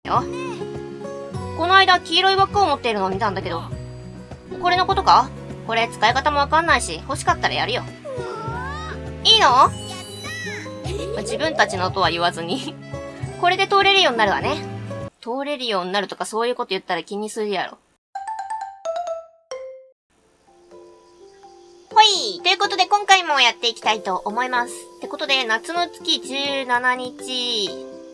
よ。この間、黄色い輪っかを持っているのを見たんだけど。これのことか？これ使い方もわかんないし、欲しかったらやるよ。いいの？自分たちのとは言わずに。これで通れるようになるわね。通れるようになるとかそういうこと言ったら気にするやろ。ほい！ということで今回もやっていきたいと思います。ってことで、夏の月17日。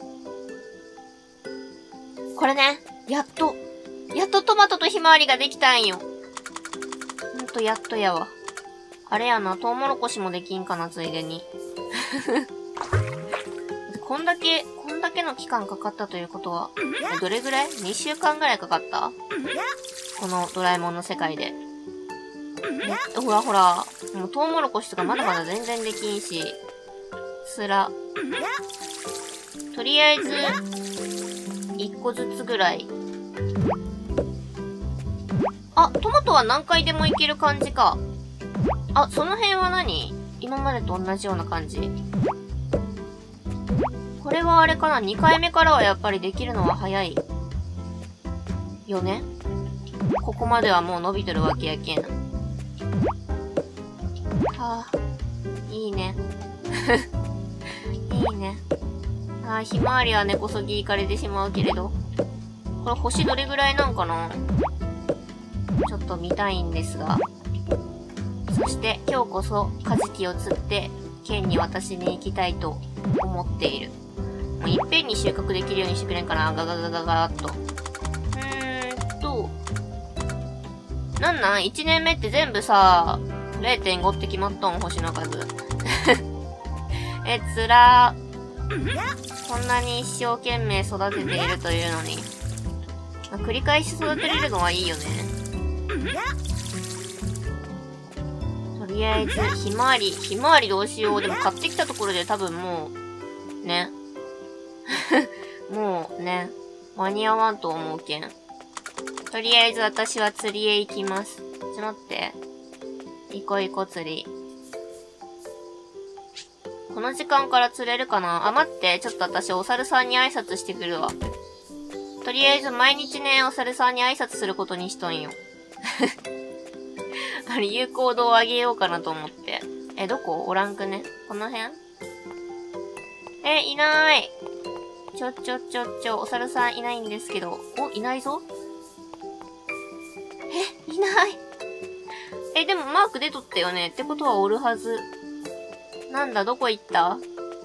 これね、やっとトマトとひまわりができたんよ。ほんとやっとやわ。あれやな、トウモロコシもできんかな、ついでに。こんだけの期間かかったということは、どれぐらい ?2 週間ぐらいかかった？このドラえもんの世界で。ほらほら、もうトウモロコシとかまだまだ全然できんし、とりあえず、1個ずつぐらい。あ、トマトは何回でもいける感じか。あ、その辺は何？今までと同じような感じ。これはあれかな？ 2 回目からはやっぱりできるのは早い。よね？ここまではもう伸びとるわけやけん。はあ、いいね。いいね。ああ、ひまわりは根こそぎ行かれてしまうけれど。これ星どれぐらいなんかな？ちょっと見たいんですが。そして今日こそカジキを釣って県に渡しに行きたいと思っている。もういっぺんに収穫できるようにしてくれんかな？ガガガガガーっと。なん 1年目って全部さ、0.5 って決まっとん、星の数。つらー。こんなに一生懸命育てているというのに。繰り返し育てれるのはいいよね。とりあえず、ひまわりどうしよう。でも買ってきたところで多分もう、ね。もうね、間に合わんと思うけん。とりあえず私は釣りへ行きます。ちょっと待って。行こう釣り。この時間から釣れるかな？あ、待って。ちょっと私お猿さんに挨拶してくるわ。とりあえず毎日ね、お猿さんに挨拶することにしとんよ。あれ、有効度を上げようかなと思って。どこ？おらんくね？この辺？いない。お猿さんいないんですけど。お、いないぞ？いない。でもマーク出とったよね。ってことはおるはず。なんだ、どこ行った？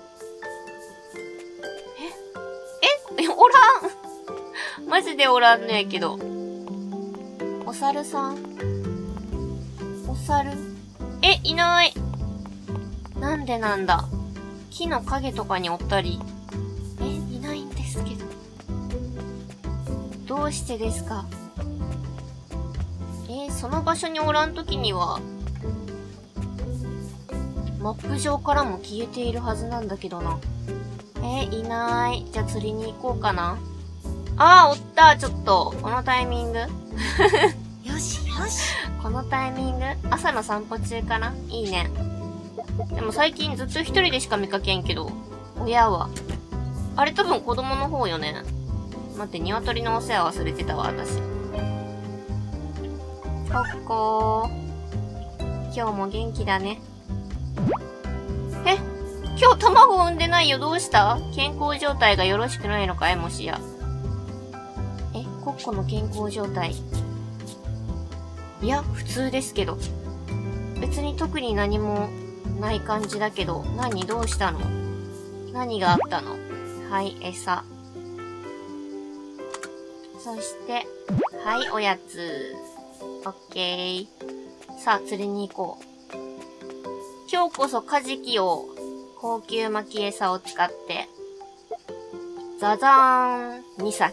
おらんマジでおらんのやけど。お猿さん？お猿？いない。なんでなんだ。木の影とかにおったり。いないんですけど。どうしてですか？その場所におらんときには、マップ上からも消えているはずなんだけどな。いない。じゃあ釣りに行こうかな。おった、ちょっと。このタイミングよし。このタイミング朝の散歩中かな？いいね。でも最近ずっと一人でしか見かけんけど、親は。あれ多分子供の方よね。待って、鶏のお世話忘れてたわ、私。こっこー。今日も元気だね。今日卵産んでないよ。どうした？健康状態がよろしくないのかい？もしや。コッコの健康状態。いや、普通ですけど。別に特に何もない感じだけど。どうしたの？何があったの？はい、餌。そして、はい、おやつ。オッケー。さあ、釣りに行こう。今日こそカジキを、高級巻き餌を使って、ザザーン岬。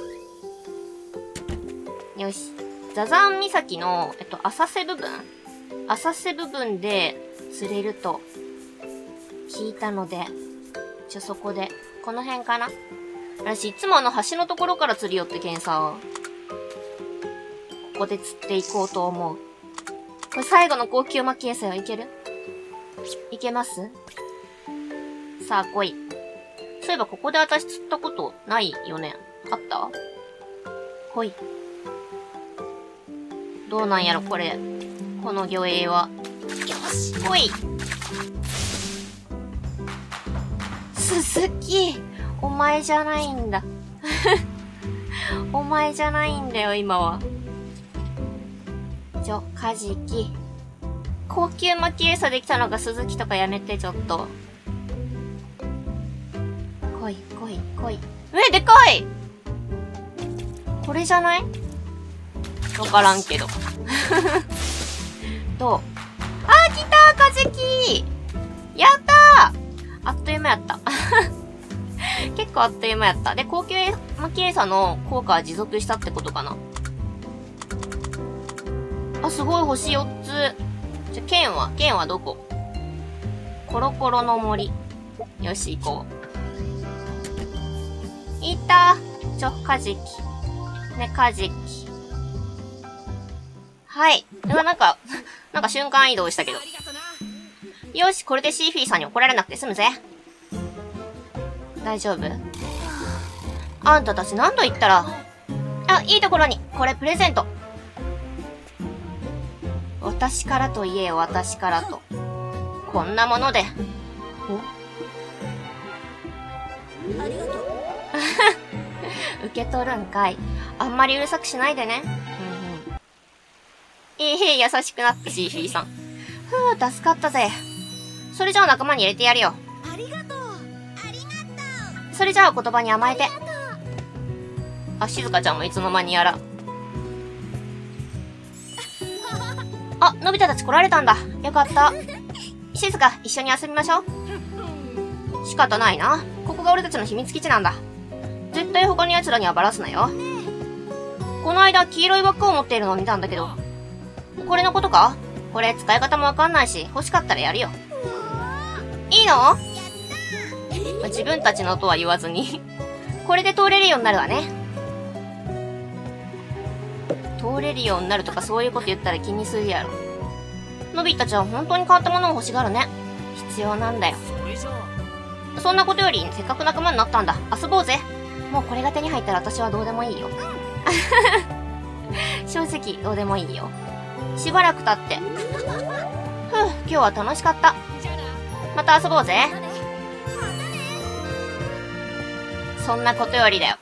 よし。ザザーン岬の、浅瀬部分で釣れると聞いたので、そこで、この辺かな？私、いつも橋のところから釣りよってけんさ、ここで釣っていこうと思う。これ最後の高級巻き餌よ。いける？いけます？さあ、来い。そういえばここで私釣ったことないよね。 あった？ほい。どうなんやろ、これ。この魚影は。よし、ほい。鈴木、お前じゃないんだ。お前じゃないんだよ、今は。カジキ。高級巻き餌できたのが鈴木とかやめて、ちょっと。来い、来い、来い。でかい！これじゃない？わからんけど。どう？来た！カジキ！やったー！あっという間やった。結構あっという間やった。で、高級巻き餌の効果は持続したってことかな。すごい、星4つ。剣はどこ？コロコロの森。よし、行こう。いた。カジキ。ね、カジキ。はい。なんか瞬間移動したけど。よし、これでシーフィーさんに怒られなくて済むぜ。大丈夫？あんたたち何度言ったら。いいところに、これプレゼント。私からと言えよ、私からと。こんなもので。ありがとう。受け取るんかい。あんまりうるさくしないでね。優しくなったシーフィーさん。助かったぜ。それじゃあ仲間に入れてやるよ。ありがとう。それじゃあお言葉に甘えて。静香ちゃんもいつの間にやら。のび太たち来られたんだ。よかった。静香、一緒に遊びましょう。仕方ないな。ここが俺たちの秘密基地なんだ。絶対他の奴らにはバラすなよ。この間、黄色い輪っかを持っているのを見たんだけど。これのことか？これ使い方もわかんないし、欲しかったらやるよ。いいの？自分たちのとは言わずに。これで通れるようになるわね。通れるようになるとかそういうこと言ったら気にするやろ。のび太たちは本当に変わったものを欲しがるね。必要なんだよ。そんなことより、せっかく仲間になったんだ。遊ぼうぜ。もうこれが手に入ったら私はどうでもいいよ。正直、どうでもいいよ。しばらく経って。今日は楽しかった。また遊ぼうぜ。そんなことよりだよ。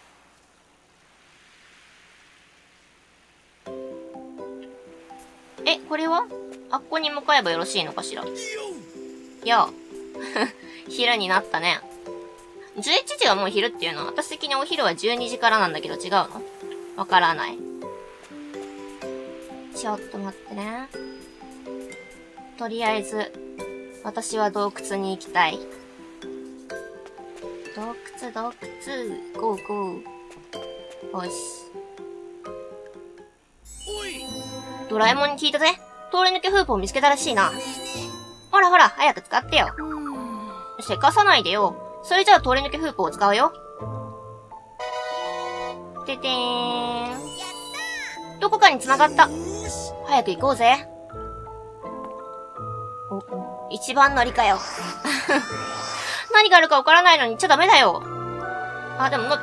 これはあっこに向かえばよろしいのかしら。よう。昼になったね。11時はもう昼っていうのは、私的にお昼は12時からなんだけど違うの？わからない。ちょっと待ってね。とりあえず、私は洞窟に行きたい。洞窟、ゴーゴー。よし。ドラえもんに聞いたぜ。通り抜けフープを見つけたらしいな。ほらほら、早く使ってよ。せかさないでよ。それじゃあ通り抜けフープを使うよ。ててーん。どこかに繋がった。早く行こうぜ。一番乗りかよ。何があるかわからないのに行っちゃダメだよ。でも行った。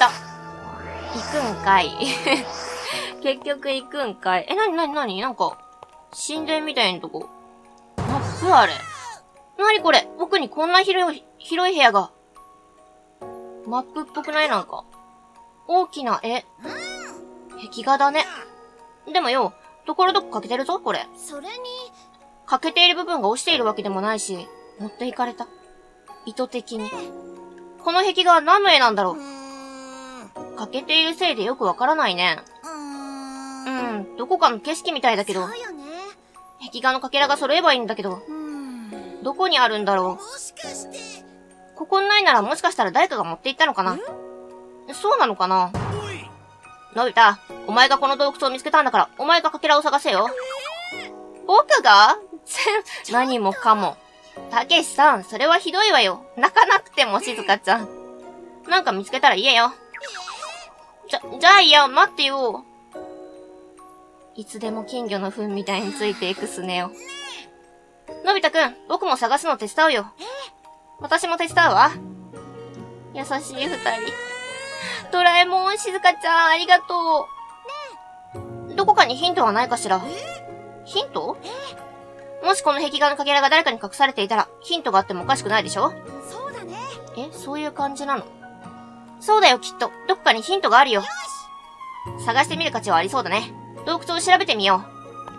行くんかい。結局行くんかい。なんか、神殿みたいなとこ。マップあれ。なにこれ？奥にこんな広い部屋が。マップっぽくない？なんか。大きな絵。壁画だね。でもよ、ところどこ欠けてるぞ、これ。それに、欠けている部分が落ちているわけでもないし、持っていかれた。意図的に。この壁画は何の絵なんだろう？欠けているせいでよくわからないね。どこかの景色みたいだけど。そうよね。壁画のかけらが揃えばいいんだけど。どこにあるんだろう。もしかして。ここにないならもしかしたら誰かが持って行ったのかな。そうなのかな。のび太、お前がこの洞窟を見つけたんだから、お前がかけらを探せよ。僕が？何もかも。たけしさん、それはひどいわよ。泣かなくても、しずかちゃん。なんか見つけたら言えよ。じゃあいや、待ってよ。いつでも金魚の糞みたいについていくスネ夫。のび太くん、僕も探すの手伝うよ。私も手伝うわ。優しい二人。 ドラえもん、静香ちゃん、ありがとう。どこかにヒントはないかしら？ヒント？もしこの壁画のかけらが誰かに隠されていたら、ヒントがあってもおかしくないでしょ？ そうだね。 そういう感じなの？そうだよ、きっと。どこかにヒントがあるよ。探してみる価値はありそうだね。洞窟を調べてみよう。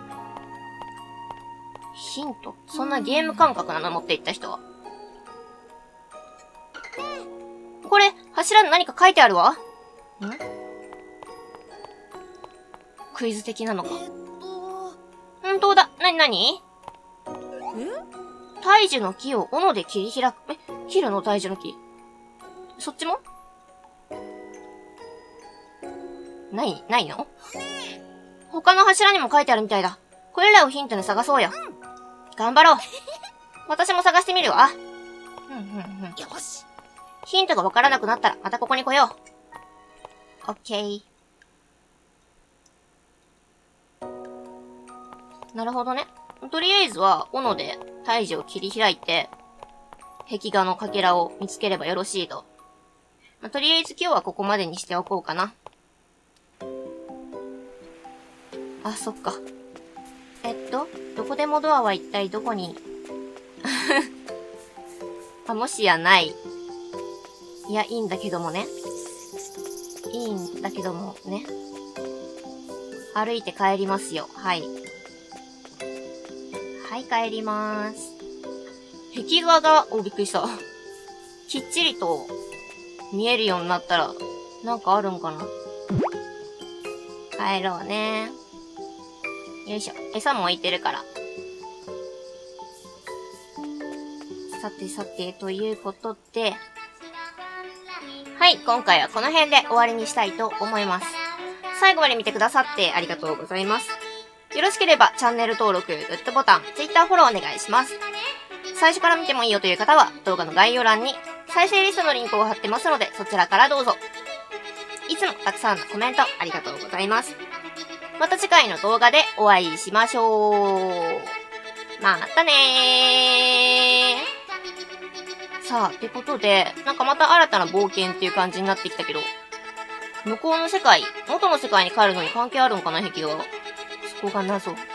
ヒント？そんなゲーム感覚なの持っていった人は。これ、柱に何か書いてあるわ。クイズ的なのか。本当だ。なに大樹の木を斧で切り開く。切るの大樹の木。そっちも？ないの？他の柱にも書いてあるみたいだ。これらをヒントに探そうよ。頑張ろう。私も探してみるわ。 よし。 ヒントがわからなくなったらまたここに来よう。オッケー。なるほどね。とりあえずは、斧で大樹を切り開いて、壁画のかけらを見つければよろしいと。とりあえず今日はここまでにしておこうかな。あ、そっか。どこでもドアは一体どこにもしやない。いや、いいんだけどもね。いいんだけどもね。歩いて帰りますよ。はい。はい、帰りまーす。壁画が、びっくりした。きっちりと見えるようになったら、なんかあるんかな。帰ろうね。よいしょ。餌も置いてるから。さてさて、ということで、はい、今回はこの辺で終わりにしたいと思います。最後まで見てくださってありがとうございます。よろしければチャンネル登録、グッドボタン、Twitter フォローお願いします。最初から見てもいいよという方は動画の概要欄に再生リストのリンクを貼ってますのでそちらからどうぞ。いつもたくさんのコメントありがとうございます。また次回の動画でお会いしましょう。またねー。さあ、ってことで、なんかまた新たな冒険っていう感じになってきたけど、向こうの世界、元の世界に帰るのに関係あるんかな、壁画。そこが謎。